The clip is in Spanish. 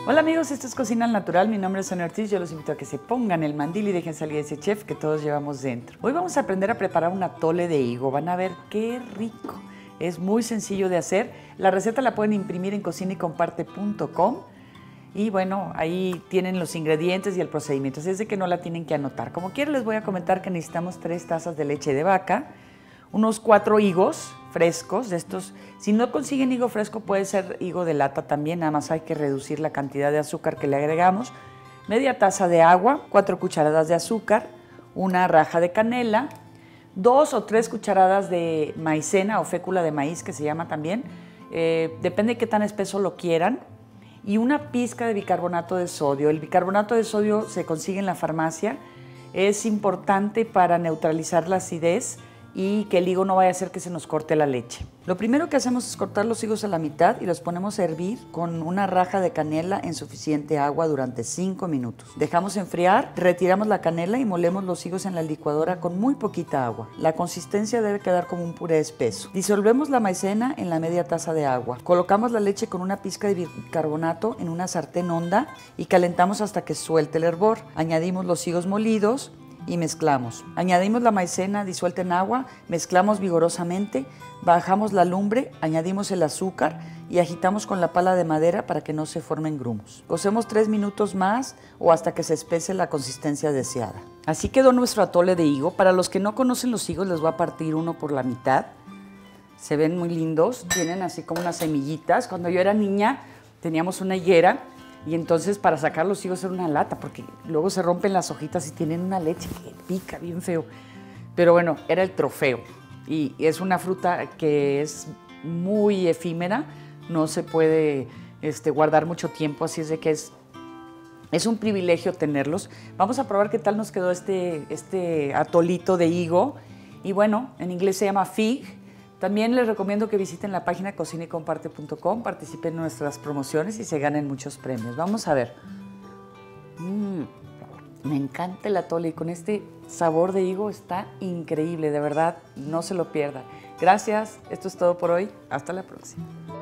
Hola amigos, esto es Cocina al Natural, mi nombre es Sonia Ortiz, yo los invito a que se pongan el mandil y dejen salir ese chef que todos llevamos dentro. Hoy vamos a aprender a preparar un atole de higo, van a ver qué rico, es muy sencillo de hacer, la receta la pueden imprimir en cocinaycomparte.com y bueno, ahí tienen los ingredientes y el procedimiento, así es de que no la tienen que anotar. Como quiera les voy a comentar que necesitamos 3 tazas de leche de vaca, unos 4 higos frescos de estos. Si no consiguen higo fresco puede ser higo de lata también, nada más hay que reducir la cantidad de azúcar que le agregamos. Media taza de agua, 4 cucharadas de azúcar, una raja de canela, 2 o 3 cucharadas de maicena o fécula de maíz que se llama también, depende de qué tan espeso lo quieran, y una pizca de bicarbonato de sodio. El bicarbonato de sodio se consigue en la farmacia, es importante para neutralizar la acidez y que el higo no vaya a hacer que se nos corte la leche. Lo primero que hacemos es cortar los higos a la mitad y los ponemos a hervir con una raja de canela en suficiente agua durante 5 minutos. Dejamos enfriar, retiramos la canela y molemos los higos en la licuadora con muy poquita agua. La consistencia debe quedar como un puré espeso. Disolvemos la maicena en la media taza de agua. Colocamos la leche con una pizca de bicarbonato en una sartén honda y calentamos hasta que suelte el hervor. Añadimos los higos molidos y mezclamos. Añadimos la maicena disuelta en agua, mezclamos vigorosamente, bajamos la lumbre, añadimos el azúcar y agitamos con la pala de madera para que no se formen grumos. Cocemos 3 minutos más o hasta que se espese la consistencia deseada. Así quedó nuestro atole de higo. Para los que no conocen los higos les voy a partir uno por la mitad. Se ven muy lindos, tienen así como unas semillitas. Cuando yo era niña teníamos una higuera y entonces para sacar los higos era una lata, porque luego se rompen las hojitas y tienen una leche que pica bien feo. Pero bueno, era el trofeo. Y es una fruta que es muy efímera, no se puede guardar mucho tiempo, así es de que es un privilegio tenerlos. Vamos a probar qué tal nos quedó este atolito de higo. Y bueno, en inglés se llama fig. También les recomiendo que visiten la página cocinaycomparte.com, participen en nuestras promociones y se ganen muchos premios. Vamos a ver. Me encanta el atole y con este sabor de higo está increíble, de verdad, no se lo pierdan. Gracias, esto es todo por hoy. Hasta la próxima.